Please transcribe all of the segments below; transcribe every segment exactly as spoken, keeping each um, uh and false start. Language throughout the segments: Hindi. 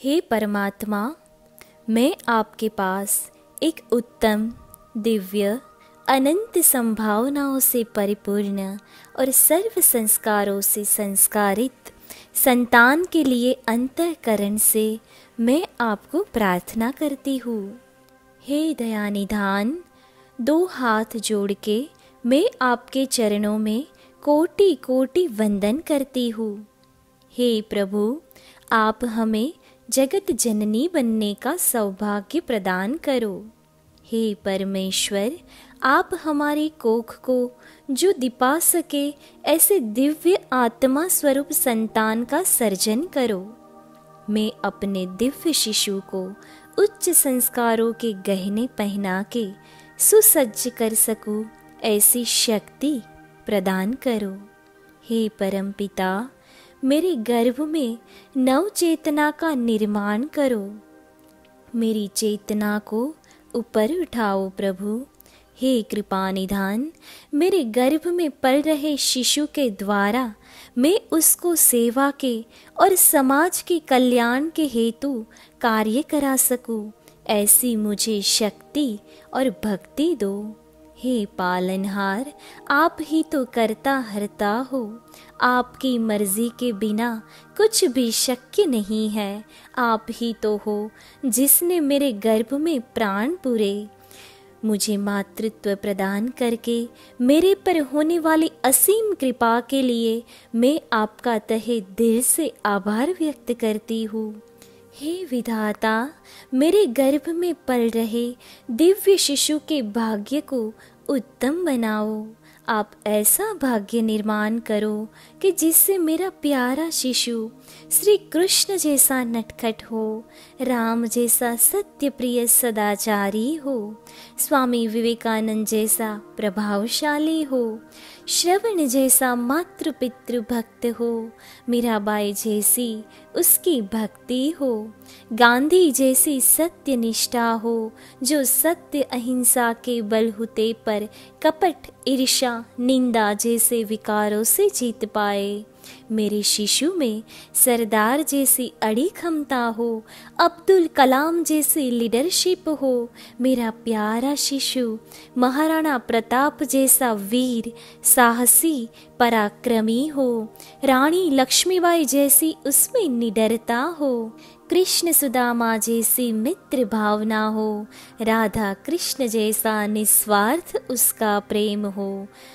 हे परमात्मा, मैं आपके पास एक उत्तम, दिव्य, अनंत संभावनाओं से परिपूर्ण और सर्व संस्कारों से संस्कारित संतान के लिए अंतःकरण से मैं आपको प्रार्थना करती हूँ। हे दयानिधान, दो हाथ जोड़ के मैं आपके चरणों में कोटि कोटि वंदन करती हूँ। हे प्रभु, आप हमें जगत जननी बनने का सौभाग्य प्रदान करो। हे परमेश्वर, आप हमारी कोख को जो दिपा सके ऐसे दिव्य आत्मा स्वरूप संतान का सर्जन करो। मैं अपने दिव्य शिशु को उच्च संस्कारों के गहने पहना के सुसज्ज कर सकूं, ऐसी शक्ति प्रदान करो। हे परमपिता, मेरे गर्भ में नव चेतना का निर्माण करो। मेरी चेतना को ऊपर उठाओ प्रभु। हे कृपा निधान, मेरे गर्भ में पल रहे शिशु के द्वारा मैं उसको सेवा के और समाज के कल्याण के हेतु कार्य करा सकूं, ऐसी मुझे शक्ति और भक्ति दो। हे पालनहार, आप ही तो करता हरता हो। आपकी मर्जी के बिना कुछ भी शक्य नहीं है। आप ही तो हो जिसने मेरे गर्भ में प्राण पूरे। मुझे मातृत्व प्रदान करके मेरे पर होने वाली असीम कृपा के लिए मैं आपका तहे दिल से आभार व्यक्त करती हूँ। हे विधाता, मेरे गर्भ में पल रहे दिव्य शिशु के भाग्य को उत्तम बनाओ। आप ऐसा भाग्य निर्माण करो कि जिससे मेरा प्यारा शिशु श्री कृष्ण जैसा नटखट हो, राम जैसा सत्य प्रिय सदाचारी हो, स्वामी विवेकानंद जैसा प्रभावशाली हो, श्रवण जैसा मातृ पितृ भक्त हो, मीराबाई जैसी उसकी भक्ति हो, गांधी जैसी सत्य निष्ठा हो, जो सत्य अहिंसा के बलबूते पर कपट, ईर्ष्या, निंदा जैसे विकारों से जीत पाए। मेरे शिशु में सरदार जैसी अड़ी क्षमता हो, अब्दुल कलाम जैसी लीडरशिप हो। मेरा प्यारा शिशु महाराणा प्रताप जैसा वीर, साहसी, पराक्रमी हो। रानी लक्ष्मीबाई जैसी उसमें निडरता हो। कृष्ण सुदामा जैसी मित्र भावना हो। राधा कृष्ण जैसा निस्वार्थ उसका प्रेम हो।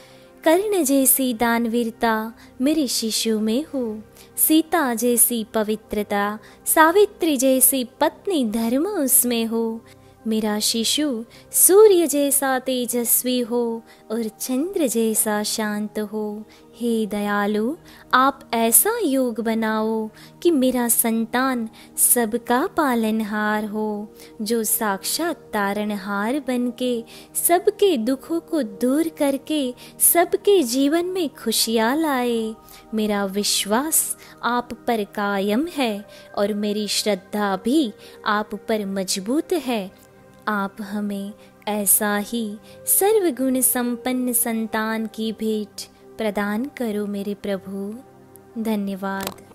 कर्ण जैसी दानवीरता मेरे शिशु में हो। सीता जैसी पवित्रता, सावित्री जैसी पत्नी धर्म उसमें हो। मेरा शिशु सूर्य जैसा तेजस्वी हो और चंद्र जैसा शांत हो। हे दयालु, आप ऐसा योग बनाओ कि मेरा संतान सबका पालनहार हो, जो साक्षात तारणहार बनके सबके दुखों को दूर करके सबके जीवन में खुशियाँ लाए। मेरा विश्वास आप पर कायम है और मेरी श्रद्धा भी आप पर मजबूत है। आप हमें ऐसा ही सर्वगुण संपन्न संतान की भेंट प्रदान करो मेरे प्रभु। धन्यवाद।